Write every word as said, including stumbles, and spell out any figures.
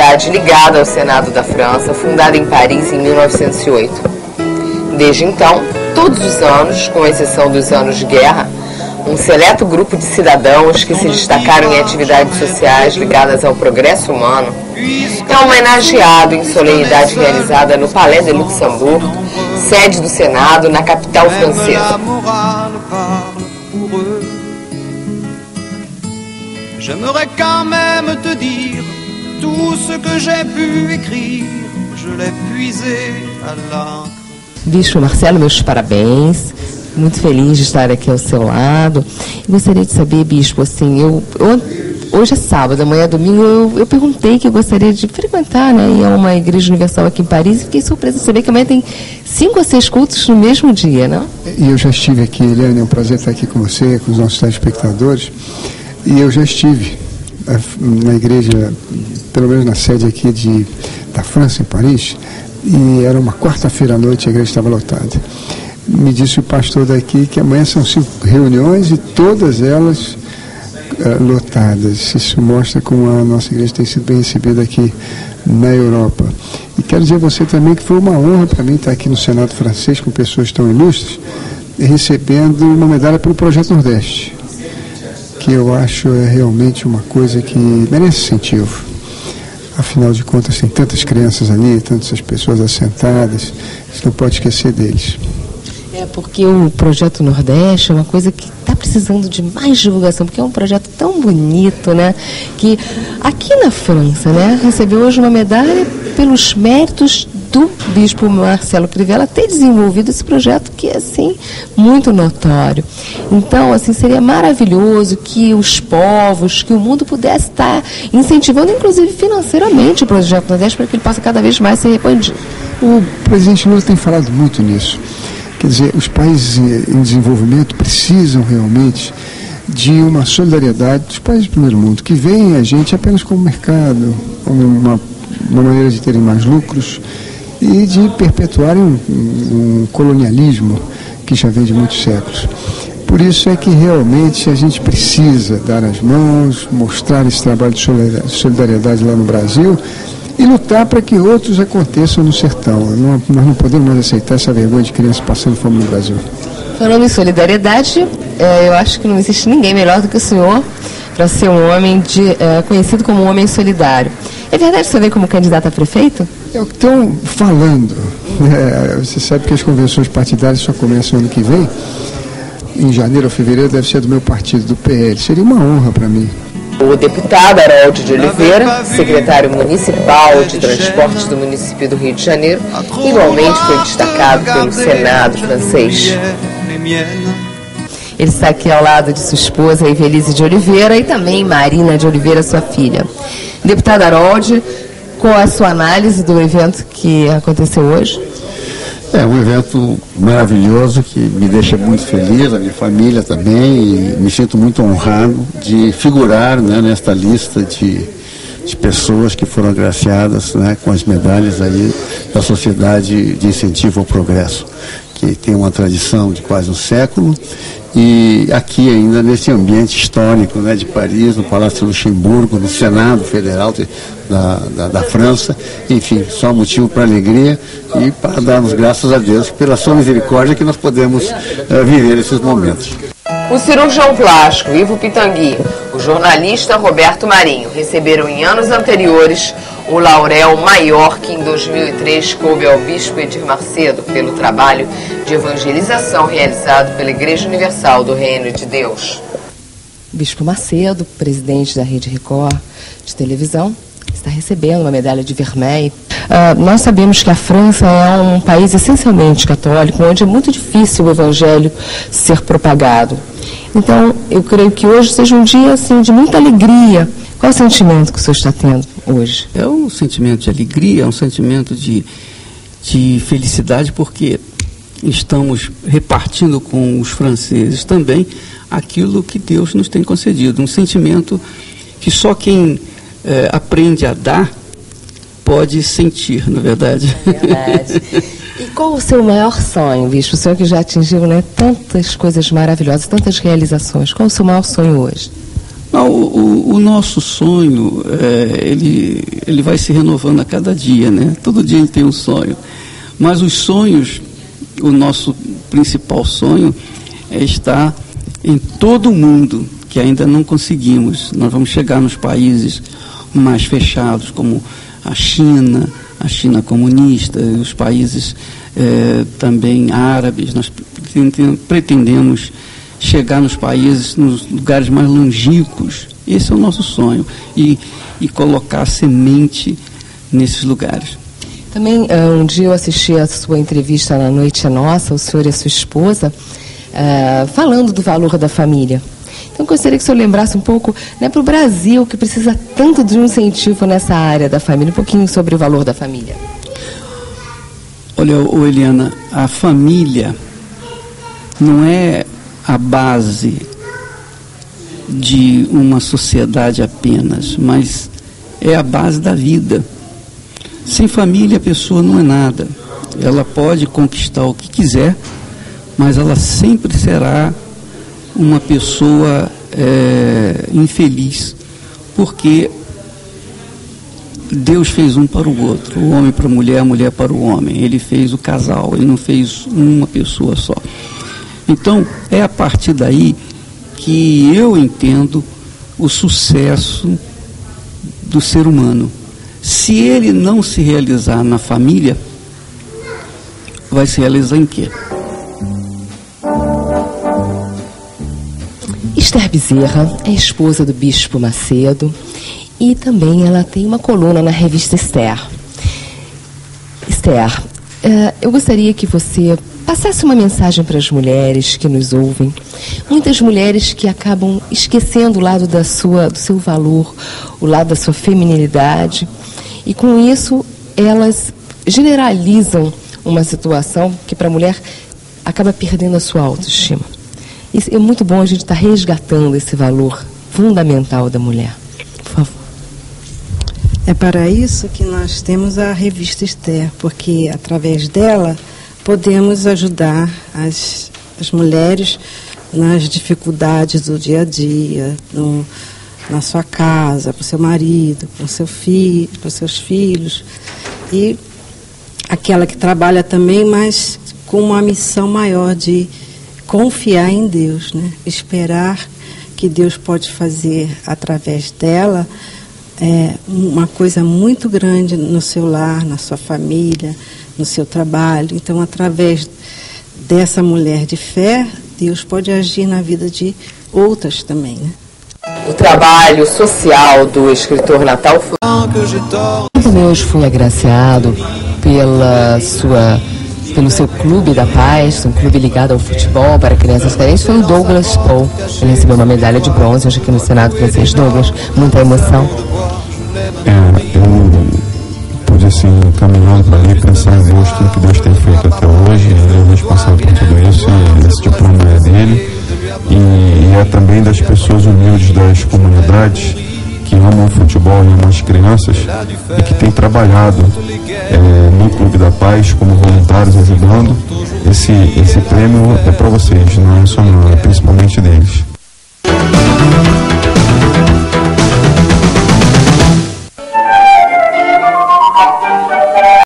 entidade ligada ao Senado da França, fundada em Paris em mil novecentos e oito. Desde então, todos os anos, com exceção dos anos de guerra, um seleto grupo de cidadãos que se destacaram em atividades sociais ligadas ao progresso humano é homenageado em solenidade realizada no Palais de Luxembourg, sede do Senado, na capital francesa. J'aimerais quand même te dire tout ce que j'ai pu écrire, je l'ai puisé à l'encre. Bispo Marcelo, meus parabéns. Muito feliz de estar aqui ao seu lado. E gostaria de saber, Bispo, assim, eu, eu hoje é sábado, amanhã é domingo, eu, eu perguntei que eu gostaria de frequentar, né, ir a uma igreja universal aqui em Paris, e fiquei surpresa de saber que amanhã tem cinco a seis cultos no mesmo dia, não? E eu já estive aqui, Eliane, é um prazer estar aqui com você, com os nossos telespectadores, e eu já estive na igreja, pelo menos na sede aqui de, da França, em Paris, e era uma quarta-feira à noite, a igreja estava lotada. Me disse o pastor daqui que amanhã são cinco reuniões e todas elas uh, lotadas. Isso mostra como a nossa igreja tem sido bem recebida aqui na Europa. E quero dizer a você também que foi uma honra para mim estar aqui no Senado francês com pessoas tão ilustres e recebendo uma medalha pelo Projeto Nordeste, que eu acho é realmente uma coisa que merece incentivo. Afinal de contas, tem tantas crianças ali, tantas pessoas assentadas, você não pode esquecer deles. É porque o Projeto Nordeste é uma coisa que está precisando de mais divulgação, porque é um projeto tão bonito, né? Que aqui na França, né, recebeu hoje uma medalha pelos méritos do Bispo Marcelo Crivella ter desenvolvido esse projeto que é, assim, muito notório. Então, assim, seria maravilhoso que os povos, que o mundo pudesse estar incentivando, inclusive financeiramente, o Projeto Nordeste para que ele possa cada vez mais ser expandido. O presidente Lula tem falado muito nisso. Quer dizer, os países em desenvolvimento precisam realmente de uma solidariedade dos países do primeiro mundo, que veem a gente apenas como mercado, como uma, uma maneira de terem mais lucros e de perpetuarem um, um colonialismo que já vem de muitos séculos. Por isso é que realmente a gente precisa dar as mãos, mostrar esse trabalho de solidariedade lá no Brasil e lutar para que outros aconteçam no sertão. Não, nós não podemos mais aceitar essa vergonha de crianças passando fome no Brasil. Falando em solidariedade, é, eu acho que não existe ninguém melhor do que o senhor para ser um homem de, é, conhecido como um homem solidário. É verdade que o senhor veio como candidato a prefeito? É o que estão falando. É, você sabe que as convenções partidárias só começam ano que vem. Em janeiro ou fevereiro deve ser do meu partido, do P L. Seria uma honra para mim. O deputado Harold de Oliveira, secretário municipal de transportes do município do Rio de Janeiro, igualmente foi destacado pelo Senado francês. Ele está aqui ao lado de sua esposa, Evelise de Oliveira, e também Marina de Oliveira, sua filha. Deputado Harold, qual é a sua análise do evento que aconteceu hoje? É um evento maravilhoso que me deixa muito feliz, a minha família também, e me sinto muito honrado de figurar, né, nesta lista de, de pessoas que foram agraciadas, né, com as medalhas aí da Sociedade de Incentivo ao Progresso, que tem uma tradição de quase um século, e aqui ainda nesse ambiente histórico, né, de Paris, no Palácio Luxemburgo, no Senado Federal de, da, da, da França, enfim, só motivo para alegria e para darmos graças a Deus pela sua misericórdia que nós podemos uh, viver esses momentos. O cirurgião plástico Ivo Pitangui, o jornalista Roberto Marinho receberam em anos anteriores o laurel maior que em dois mil e três coube ao bispo Edir Macedo pelo trabalho de evangelização realizado pela Igreja Universal do Reino de Deus. Bispo Macedo, presidente da Rede Record de televisão, está recebendo uma medalha de Vermeil. Uh, nós sabemos que a França é um país essencialmente católico, onde é muito difícil o evangelho ser propagado. Então, eu creio que hoje seja um dia assim, de muita alegria. Qual é o sentimento que o senhor está tendo hoje? É um sentimento de alegria, é um sentimento de, de felicidade, porque estamos repartindo com os franceses também aquilo que Deus nos tem concedido. Um sentimento que só quem é, aprende a dar pode sentir, na verdade. É verdade. E qual o seu maior sonho, bispo? O senhor que já atingiu, né, tantas coisas maravilhosas, tantas realizações. Qual o seu maior sonho hoje? Não, o, o, o nosso sonho, é, ele, ele vai se renovando a cada dia, né? Todo dia a gente tem um sonho. Mas os sonhos, o nosso principal sonho é estar em todo o mundo, que ainda não conseguimos. Nós vamos chegar nos países mais fechados, como a China, a China comunista, os países é, também árabes. Nós pretendemos chegar nos países, nos lugares mais longínquos. Esse é o nosso sonho, e, e colocar semente nesses lugares. Também, um dia eu assisti a sua entrevista na Noite é Nossa, o senhor e a sua esposa, uh, falando do valor da família. Então, eu gostaria que o senhor lembrasse um pouco, né, para o Brasil, que precisa tanto de um incentivo nessa área da família, um pouquinho sobre o valor da família. Olha, ô Eliana, a família não é a base de uma sociedade apenas, mas é a base da vida. Sem família a pessoa não é nada. Ela pode conquistar o que quiser, mas ela sempre será uma pessoa é, infeliz, porque Deus fez um para o outro, o homem para a mulher, a mulher para o homem. Ele fez o casal, ele não fez uma pessoa só. Então, é a partir daí que eu entendo o sucesso do ser humano. Se ele não se realizar na família, vai se realizar em quê? Esther Bezerra é esposa do Bispo Macedo e também ela tem uma coluna na revista Esther. Esther, eu gostaria que você passasse uma mensagem para as mulheres que nos ouvem. Muitas mulheres que acabam esquecendo o lado da sua, do seu valor, o lado da sua feminilidade, e com isso elas generalizam uma situação que para a mulher acaba perdendo a sua autoestima. E é muito bom a gente estar resgatando esse valor fundamental da mulher. Por favor. É para isso que nós temos a revista Esther, porque através dela podemos ajudar as, as mulheres nas dificuldades do dia a dia, no, na sua casa, para o seu marido, para o seu filho, para os seus filhos. E aquela que trabalha também, mas com uma missão maior de confiar em Deus, né? Esperar que Deus pode fazer através dela é, uma coisa muito grande no seu lar, na sua família, no seu trabalho. Então, através dessa mulher de fé, Deus pode agir na vida de outras também, né? O trabalho social do escritor Natal foi... Também hoje fui agraciado pela sua, pelo seu clube da paz, um clube ligado ao futebol para crianças carentes, foi o Douglas Paul. Ele recebeu uma medalha de bronze hoje aqui no Senado francês. Douglas, muita emoção. É, eu pude assim, caminhando para ali, pensar em Deus, tudo que Deus tem feito até hoje, ele é o responsável por tudo isso, e esse diploma é dele, e, e é também das pessoas humildes das comunidades que amam o futebol e amam as crianças e que têm trabalhado é, no Clube da Paz como voluntários ajudando. Esse, esse prêmio é para vocês, não é só não, é principalmente deles.